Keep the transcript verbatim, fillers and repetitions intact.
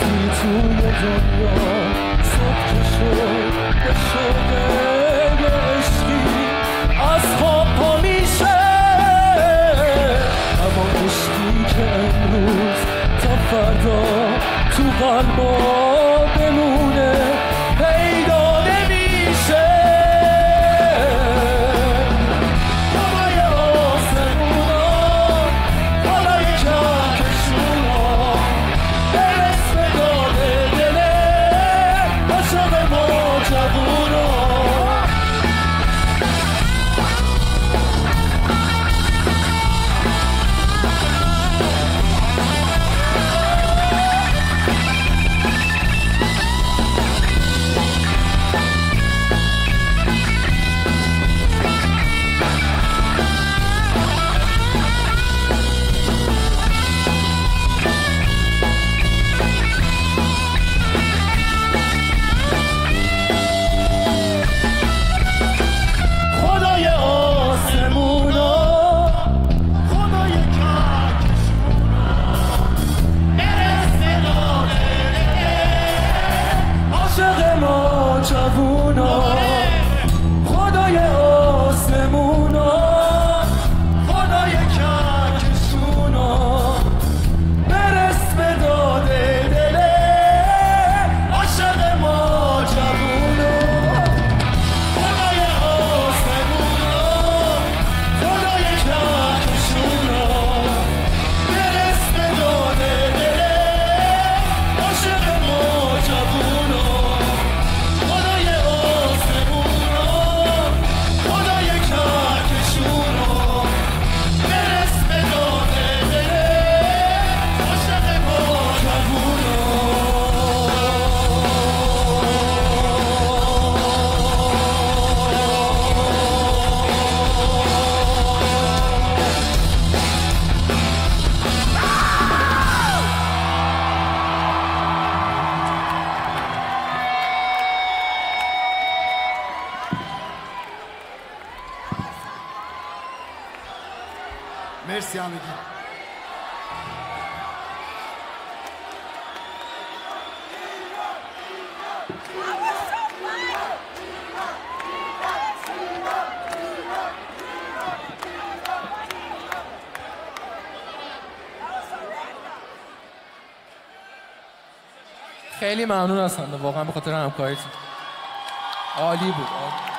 رفتی توی دنیا صبح که شد به شوق عشقی از خواب پا میشه، اما عشقی که امروز تا فردا تو قلبا بمونه پیدا نمیشه. بالای آسمونا بالای کهکشونا برس به داد دل عاشق ما جوونا. خدای آسمونا خدای کهکشونا برس به داد دل عاشق ما جوونا. خدای آسمونا خدای کهکشونا برس به داد دل عاشق ما جوونا. مرسی همگی. خیلی ممنون هستم واقعا به خاطر همکاریتون. عالی بود.